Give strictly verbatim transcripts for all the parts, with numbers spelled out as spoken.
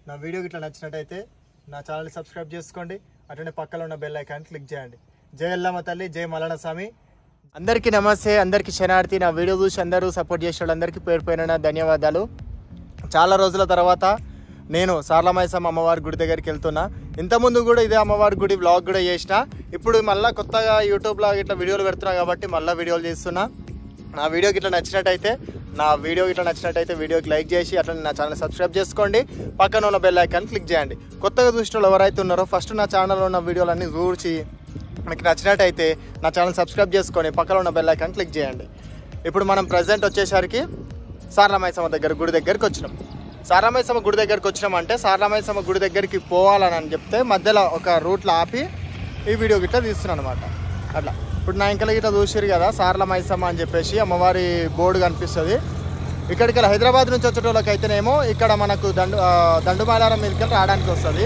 నా వీడియో గిట్లా నచ్చినట్టయితే నా ఛానల్ సబ్స్క్రైబ్ చేసుకోండి, అట్లనే పక్కన ఉన్న బెల్ ఐకాన్ క్లిక్ చేయండి. జై ఎల్లమ్మ తల్లి, జై మల్లన్న స్వామి. అందరికీ నమస్తే, అందరికీ శనార్థి. నా వీడియో చూసి అందరూ సపోర్ట్ చేసే వాళ్ళందరికీ పేరు పైన ధన్యవాదాలు. చాలా రోజుల తర్వాత నేను సార్లమైసమ్మ అమ్మవారి గుడి దగ్గరికి వెళ్తున్నా. ఇంతకుముందు కూడా ఇదే అమ్మవారి గుడి వ్లాగ్ కూడా చేసిన. ఇప్పుడు మళ్ళీ కొత్తగా యూట్యూబ్లో ఇట్లా వీడియోలు పెడుతున్నా కాబట్టి మళ్ళీ వీడియోలు చేస్తున్నా. నా వీడియోకి ఇట్లా నచ్చినట్టయితే నా వీడియో ఇట్లా నచ్చినట్టయితే వీడియోకి లైక్ చేసి అట్లా నా ఛానల్ సబ్స్క్రైబ్ చేసుకోండి, పక్కన ఉన్న బెల్ ఐకాన్ క్లిక్ చేయండి. కొత్తగా చూసిన వాళ్ళు ఎవరైతే ఉన్నారో ఫస్ట్ నా ఛానల్లో ఉన్న వీడియోలన్నీ చూసి మీకు నచ్చినట్టయితే నా ఛానల్ సబ్స్క్రైబ్ చేసుకొని పక్కన ఉన్న బెల్ ఐకాన్ క్లిక్ చేయండి. ఇప్పుడు మనం ప్రజెంట్ వచ్చేసరికి సార్లమైసమ్మ దగ్గర గుడి దగ్గరికి వచ్చినాం. సార్లమైసమ్మ గుడి దగ్గరికి వచ్చినామంటే సార్లమైసమ్మ గుడి దగ్గరికి పోవాలని అని చెప్తే మధ్యలో ఒక రూట్లో ఆపి ఈ వీడియో గిట్లా తీస్తున్నాను అనమాట. అట్లా ఇప్పుడు నా ఇంకల గిట్లా చూసిరు కదా సార్లమైసమ్మ అని చెప్పేసి అమ్మవారి బోర్డు కనిపిస్తుంది. ఇక్కడికి హైదరాబాద్ నుంచి వచ్చేటోళ్ళకి అయితేనేమో ఇక్కడ మనకు దండు దండుమైలారం మీదకి రావడానికి వస్తుంది.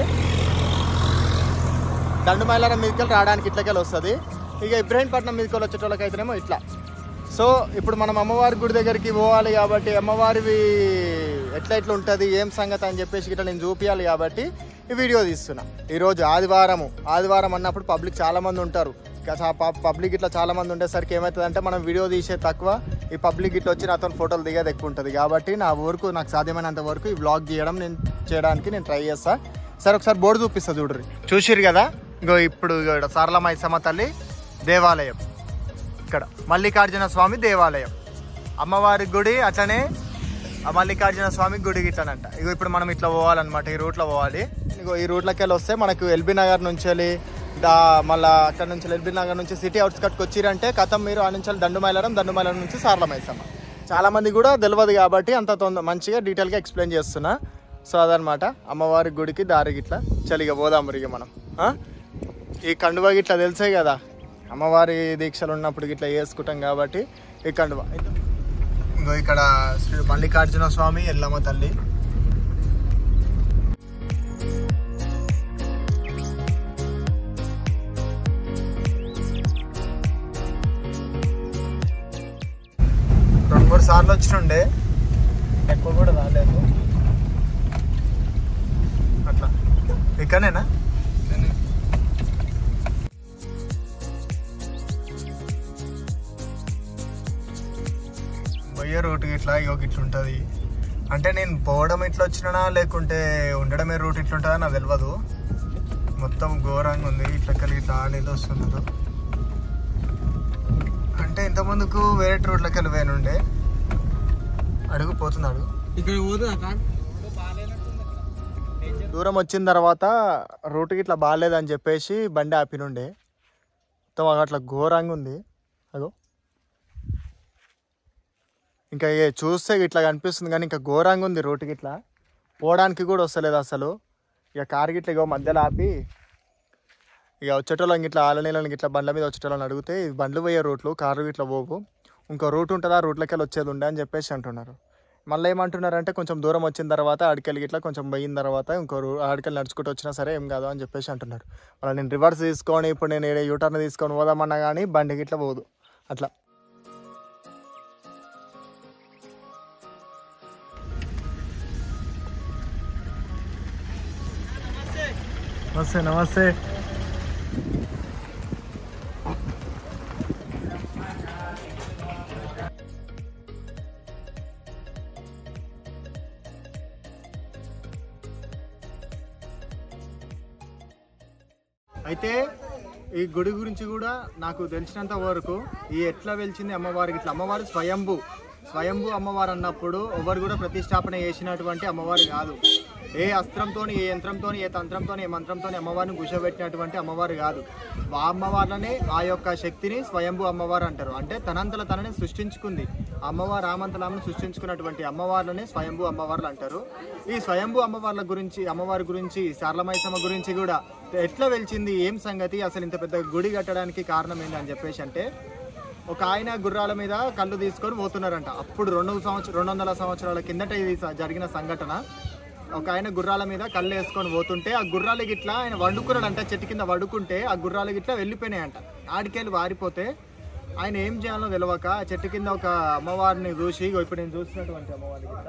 దండుమైలారం మీదకి రావడానికి ఇట్లకెళ్ళి వస్తుంది. ఇక ఇబ్రహీంపట్నం మీదకి వచ్చేటోళ్ళకి అయితేనేమో ఇట్లా. సో ఇప్పుడు మనం అమ్మవారి గుడి దగ్గరికి పోవాలి కాబట్టి అమ్మవారివి ఎట్లా ఎట్లా ఉంటుంది ఏం సంగతి అని చెప్పేసి ఇట్లా నేను చూపించాలి కాబట్టి ఈ వీడియో తీస్తున్నా. ఈరోజు ఆదివారము ఆదివారం అన్నప్పుడు పబ్లిక్ చాలామంది ఉంటారు. పబ్లిక్ ఇట్లా చాలామంది ఉండేసరికి ఏమవుతుందంటే మనం వీడియో తీసే తక్కువ, ఈ పబ్లిక్ ఇట్లా వచ్చి నాతో ఫోటోలు దిగేది ఎక్కువ ఉంటుంది. కాబట్టి నా వరకు నాకు సాధ్యమైనంత వరకు ఈ వ్లాగ్ గీయడం నేను చేయడానికి నేను ట్రై చేస్తా. సరే ఒకసారి బోర్డు చూపిస్తా చూడరు. చూసిరు కదా ఇంకో ఇప్పుడు సార్లమైసమ్మ తల్లి దేవాలయం, ఇక్కడ మల్లికార్జున స్వామి దేవాలయం, అమ్మవారి గుడి, అట్లనే మల్లికార్జున స్వామి గుడి గిట్లనంట. ఇగో ఇప్పుడు మనం ఇట్లా పోవాలన్నమాట, ఈ రూట్లో పోవాలి. ఇగో ఈ రూట్లోకి వెళ్ళి వస్తే మనకు ఎల్బీ నగర్ నుంచి వెళ్ళి దా మళ్ళీ అక్కడ నుంచి ఎల్బీ నగర్ నుంచి సిటీ అవుట్స్కట్కి వచ్చిరంటే కథం మీరు ఆ నుంచి దండుమైలారం, దండుమైలారం నుంచి సార్లమైసమ్మ. చాలామంది కూడా తెలియదు కాబట్టి అంత తొందర మంచిగా డీటెయిల్గా ఎక్స్ప్లెయిన్ చేస్తున్నా. సో అదనమాట అమ్మవారి గుడికి దారి గిట్లా చలిగా పోదాం ఇక మనం. ఈ కండువ గిట్లా తెలిసే కదా అమ్మవారి దీక్షలు ఉన్నప్పుడు ఇట్లా వేసుకుంటాం కాబట్టి ఈ కండువ. ఇంకో ఇక్కడ శ్రీ మల్లికార్జున స్వామి, ఎల్లమ్మ తల్లి. రెండు మూడు సార్లు వచ్చినుండే, ఎక్కువ కూడా రాలేదు. అట్లా ఇక్కడనేనా పోయే రూట్ ఇట్లా ఇగో ఇట్లా ఉంటుంది. అంటే నేను పోవడం ఇట్లా వచ్చినా లేకుంటే ఉండడమే రూట్ ఇట్లా ఉంటుందా నాకు తెలియదు. మొత్తం ఘోరంగా ఉంది. ఇట్లా కలిగి ఇట్లా ఆడేది వస్తున్నారు. అంటే ఇంతకుముందుకు వేరే రూట్లకి వెళ్ళి పోయినుండే. అడుగు పోతుంది అడుగు. దూరం వచ్చిన తర్వాత రూట్కి ఇట్లా బాగాలేదని చెప్పేసి బండి ఆపినుండే. మొత్తం అట్లా ఘోరంగా ఉంది. అగో ఇంకా చూస్తే ఇట్లా కనిపిస్తుంది కానీ ఇంకా ఘోరంగా ఉంది రోడ్డుకి. ఇట్లా పోవడానికి కూడా వస్తలేదు అసలు. ఇక కారు గిట్ల ఇగో మధ్యలో ఆపి ఇక వచ్చేటోళ్ళకి ఇట్లా ఆలనీళ్ళకి ఇట్లా బండ్ల మీద వచ్చేటోళ్ళని అడిగితే బండ్లు పోయే రూట్లు, కారు ఇట్లా పోవు, ఇంకో రూట్ ఉంటుంది, ఆ రూట్లకి వెళ్ళి వచ్చేది ఉండే అని చెప్పేసి అంటున్నారు. మళ్ళీ ఏమంటున్నారంటే కొంచెం దూరం వచ్చిన తర్వాత అడికెళ్ళి ఇట్లా కొంచెం పోయిన తర్వాత ఇంకో రూ అడికెళ్ళి నడుచుకుంటూ వచ్చినా సరే ఏం కాదు అని చెప్పేసి అంటున్నారు. మళ్ళీ నేను రివర్స్ తీసుకొని ఇప్పుడు నేను యూటర్న్ తీసుకొని పోదామన్నా కానీ బండికి ఇట్లా పోదు. అట్లా నమస్తే నమస్తే. అయితే ఈ గుడి గురించి కూడా నాకు తెలిసినంత వరకు ఈ ఎట్లా వెలిచింది అమ్మవారికి ఇట్లా అమ్మవారు స్వయంభూ స్వయంభూ అమ్మవారు అన్నప్పుడు ఎవరు కూడా ప్రతిష్టాపన చేసినటువంటి అమ్మవారు కాదు. ఏ అస్త్రంతో, ఏ యంత్రంతో, ఏ తంత్రంతో, ఏ మంత్రంతో అమ్మవారిని కూర్చోబెట్టినటువంటి అమ్మవారు కాదు. ఆ అమ్మవార్లనే ఆ యొక్క శక్తిని స్వయంభూ అమ్మవారు అంటారు. అంటే తనంతల తనని సృష్టించుకుంది అమ్మవారు, ఆమంతలామని సృష్టించుకున్నటువంటి అమ్మవార్లనే స్వయంభూ అమ్మవార్లు అంటారు. ఈ స్వయంభూ అమ్మవార్ల గురించి, అమ్మవారి గురించి, సార్లమైసమ్మ గురించి కూడా ఎట్లా వెలిచింది, ఏం సంగతి, అసలు ఇంత పెద్ద గుడి కట్టడానికి కారణం ఏంటని చెప్పేసి అంటే ఒక ఆయన గుర్రాల మీద కళ్ళు తీసుకొని పోతున్నారంట. అప్పుడు రెండు సంవత్సరం రెండు వందల సంవత్సరాల కిందట ఇది జరిగిన సంఘటన. ఒక ఆయన గుర్రాల మీద కళ్ళు వేసుకొని పోతుంటే ఆ గుర్రాలు గిట్లా ఆయన వండుకున్నాడంట, చెట్టు కింద వండుకుంటే ఆ గుర్రాలు గిట్లా వెళ్ళిపోయినాయంట. ఆడికెళ్ళి వారిపోతే ఆయన ఏం చేయాలో తెలియక చెట్టు కింద ఒక అమ్మవారిని చూసి, ఇప్పుడు నేను చూసినటువంటి అమ్మవారి గిట్లా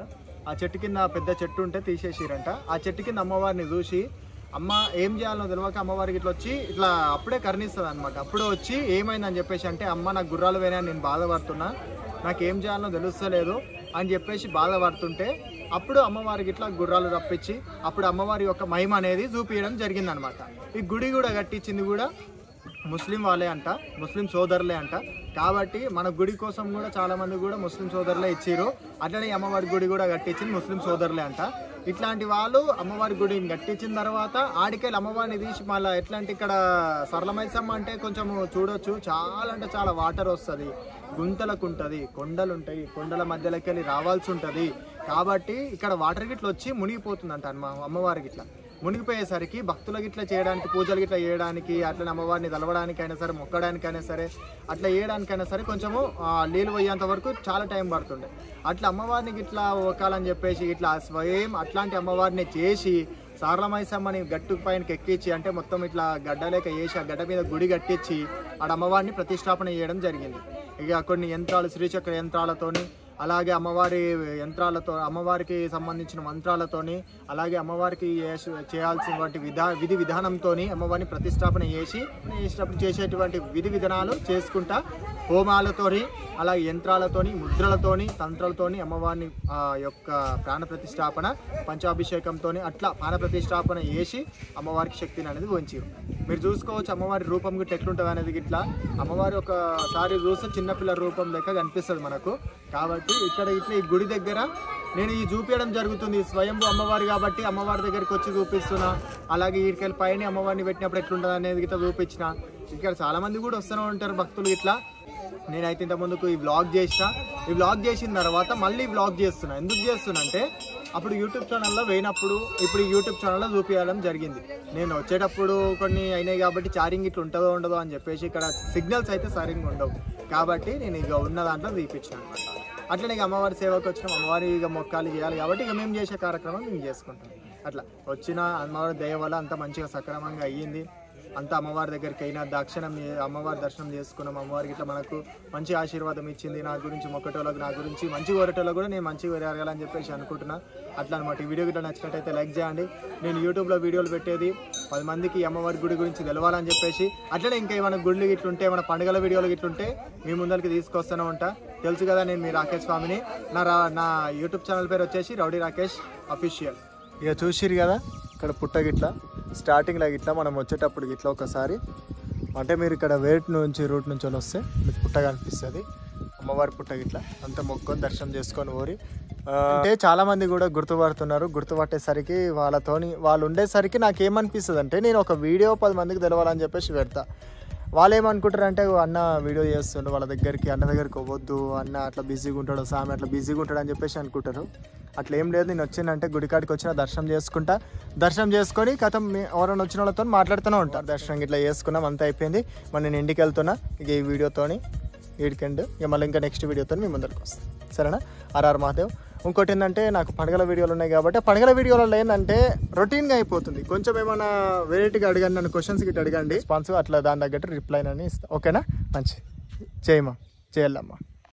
ఆ చెట్టు కింద పెద్ద చెట్టు ఉంటే తీసేసిరంట. ఆ చెట్టు కింద అమ్మవారిని చూసి అమ్మ ఏం చేయాలో తెలియక అమ్మవారికి ఇట్లా వచ్చి ఇట్లా అప్పుడే కరుణిస్తుంది అనమాట. అప్పుడే వచ్చి ఏమైందని చెప్పేసి అంటే అమ్మ నాకు గుర్రాలు పోయినా నేను బాధపడుతున్నా, నాకు ఏం చేయాలో తెలుస్తలేదు అని చెప్పేసి బాధపడుతుంటే అప్పుడు అమ్మవారికి ఇట్లా గుర్రాలు రప్పించి అప్పుడు అమ్మవారి యొక్క మహిమ అనేది చూపించడం జరిగిందనమాట. ఈ గుడి కూడా కట్టించింది కూడా ముస్లిం వాళ్ళే అంట, ముస్లిం సోదరులే అంట. కాబట్టి మన గుడి కోసం కూడా చాలామంది కూడా ముస్లిం సోదరులే ఇచ్చారు. అట్లనే అమ్మవారి గుడి కూడా కట్టించింది ముస్లిం సోదరులే అంట. ఇట్లాంటి వాళ్ళు అమ్మవారి గుడిని కట్టించిన తర్వాత ఆడికెళ్ళి అమ్మవారిని తీసి మళ్ళీ ఎట్లా అంటే ఇక్కడ సరళమైసమ్మ అంటే కొంచెం చూడొచ్చు, చాలా అంటే చాలా వాటర్ వస్తుంది, గుంతలకు ఉంటుంది, కొండలు ఉంటాయి, కొండల మధ్యలోకి వెళ్ళి రావాల్సి ఉంటుంది. కాబట్టి ఇక్కడ వాటర్ గిట్ల వచ్చి మునిగిపోతుందంట అమ్మ అమ్మవారికి. ఇట్లా మునిగిపోయేసరికి భక్తులకి ఇట్లా చేయడానికి, పూజలు గిట్లా చేయడానికి, అట్లా అమ్మవారిని తలవడానికైనా సరే, మొక్కడానికైనా సరే, అట్లా చేయడానికైనా సరే కొంచెము నీళ్ళు పోయేంత వరకు చాలా టైం పడుతుండే. అట్లా అమ్మవారిని ఇట్లా ఒక్కాలని చెప్పేసి ఇట్లా స్వయం అట్లాంటి అమ్మవారిని చేసి సారళమైసమ్మని గట్టు పైనకి ఎక్కించి అంటే మొత్తం ఇట్లా గడ్డలేక వేసి ఆ గడ్డ మీద గుడి కట్టించి ఆడ అమ్మవారిని ప్రతిష్టాపన చేయడం జరిగింది. ఇక కొన్ని యంత్రాలు, శ్రీచక్ర యంత్రాలతోని, అలాగే అమ్మవారి యంత్రాలతో, అమ్మవారికి సంబంధించిన మంత్రాలతోని, అలాగే అమ్మవారికి చేయాల్సినటువంటి విధా విధి విధానంతో అమ్మవారిని ప్రతిష్టాపన చేసి చేసేటప్పుడు చేసేటువంటి విధి విధానాలు చేసుకుంటా హోమాలతోని, అలాగే యంత్రాలతోని, ముద్రలతోని, తంత్రాలతోని అమ్మవారిని యొక్క ప్రాణ ప్రతిష్టాపన, పంచాభిషేకంతో అట్లా ప్రాణ ప్రతిష్టాపన చేసి అమ్మవారికి శక్తిని అనేది వంచారు. మీరు చూసుకోవచ్చు అమ్మవారి రూపం గిట్ల ఎట్లుంటుంది అనేది. గిట్లా అమ్మవారి ఒకసారి చూస్తే చిన్నపిల్ల రూపం లెక్క కనిపిస్తుంది మనకు. కాబట్టి ఇక్కడ ఇట్లా ఈ గుడి దగ్గర నేను ఈ చూపించడం జరుగుతుంది. స్వయంభూ అమ్మవారి కాబట్టి అమ్మవారి దగ్గరికి వచ్చి చూపిస్తున్నా. అలాగే వీటికెళ్ళి పైన అమ్మవారిని పెట్టినప్పుడు ఎట్లుంటుంది అనేది గిట్లా చూపించిన. ఇక్కడ చాలామంది కూడా వస్తూనే ఉంటారు భక్తులు ఇట్లా. నేనైతే ఇంతకుముందుకు ఈ వ్లాగ్ చేసిన, ఈ వ్లాగ్ చేసిన తర్వాత మళ్ళీ వ్లాగ్ చేస్తున్నా. ఎందుకు చేస్తున్నా అంటే అప్పుడు యూట్యూబ్ ఛానల్లో వేయినప్పుడు ఇప్పుడు ఈ యూట్యూబ్ ఛానల్లో చూపించడం జరిగింది. నేను వచ్చేటప్పుడు కొన్ని అయినాయి కాబట్టి చార్జింగ్ ఇట్లా ఉంటుందో ఉండదో అని చెప్పేసి ఇక్కడ సిగ్నల్స్ అయితే సరిగ్గా ఉండవు. కాబట్టి నేను ఇక ఉన్న దాంట్లో చూపించాను అనమాట. అట్లనే ఇక అమ్మవారి సేవకు వచ్చిన అమ్మవారి ఇక మొక్కాలు చేయాలి కాబట్టి ఇక మేము చేసే కార్యక్రమం మేము చేసుకుంటాం. అట్లా వచ్చిన అమ్మవారి దయ వల్ల అంత మంచిగా సక్రమంగా అయ్యింది. అంతా అమ్మవారి దగ్గరికి అయినా దక్షిణం అమ్మవారి దర్శనం చేసుకున్నాం. అమ్మవారికి ఇట్లా మనకు మంచి ఆశీర్వాదం ఇచ్చింది. నా గురించి మొక్కటోళ్ళకి, నా గురించి మంచి కోరేటోళ్ళకి కూడా నేను మంచిగా జరగాలని చెప్పేసి అనుకుంటున్నా. అట్లా అనమాట. ఈ వీడియో గిట్లా నచ్చినట్టయితే లైక్ చేయండి. నేను యూట్యూబ్లో వీడియోలు పెట్టేది పది మందికి అమ్మవారి గుడి గురించి తెలవాలని చెప్పేసి. అట్లనే ఇంకా ఏమైనా గుళ్ళు గిట్లుంటే, ఏమైనా పండుగల వీడియోలు గిట్లుంటే మీ ముందరికి తీసుకొస్తూనే ఉంటా. తెలుసు కదా నేను మీ రాకేష్ స్వామిని. నా నా యూట్యూబ్ ఛానల్ పేరు వచ్చేసి రౌడీ రాకేష్ అఫీషియల్. ఇక చూసిరు కదా ఇక్కడ పుట్ట గిట్లా స్టార్టింగ్లో గిట్లా మనం వచ్చేటప్పుడు గిట్లా ఒకసారి అంటే మీరు ఇక్కడ వేట్ నుంచి రూట్ నుంచి వస్తే మీకు పుట్ట కనిపిస్తుంది. అమ్మవారి పుట్ట గిట్లా అంత మొక్కుకొని దర్శనం చేసుకొని ఊరి అంటే చాలామంది కూడా గుర్తుపడుతున్నారు. గుర్తుపట్టేసరికి వాళ్ళతోని వాళ్ళు ఉండేసరికి నాకేమనిపిస్తుంది అంటే నేను ఒక వీడియో పది మందికి తెలవాలని చెప్పేసి పెడతా. వాళ్ళు ఏమనుకుంటారు అంటే అన్న వీడియో చేస్తుండ్రు, వాళ్ళ దగ్గరికి అన్న దగ్గరికి పోవద్దు, అన్న అట్లా బిజీగా ఉంటాడు, స్వామి అట్లా బిజీగా ఉంటాడు అని చెప్పేసి అనుకుంటారు. అట్లా ఏం లేదు. నేను వచ్చిందంటే గుడికాడికి వచ్చిన దర్శనం చేసుకుంటా. దర్శనం చేసుకొని కథం ఎవరైనా వచ్చిన వాళ్ళతో మాట్లాడుతూనే ఉంటాను. దర్శనం ఇట్లా చేసుకున్నాం, అంతా అయిపోయింది. మరి నేను ఇంటికి వెళ్తున్నా ఇక ఈ వీడియోతోని వీడికెండ్. ఇక మళ్ళీ ఇంకా నెక్స్ట్ వీడియోతో మీ ముందరికి వస్తాను. సరేనా? ఆర్ఆర్ మహాదేవ్. ఇంకోటి ఏంటంటే నాకు పండుగల వీడియోలు ఉన్నాయి కాబట్టి పండుగల వీడియోలలో ఏంటంటే రొటీన్గా అయిపోతుంది. కొంచెం ఏమైనా వెరైటీగా అడగండి, నన్ను క్వశ్చన్స్ గిట్ట అడగండి, రెస్పాన్స్ అట్లా దాని తగ్గట్టు రిప్లై అని ఇస్తాను. ఓకేనా? మంచి చేయమ్మా, చేయాలమ్మా.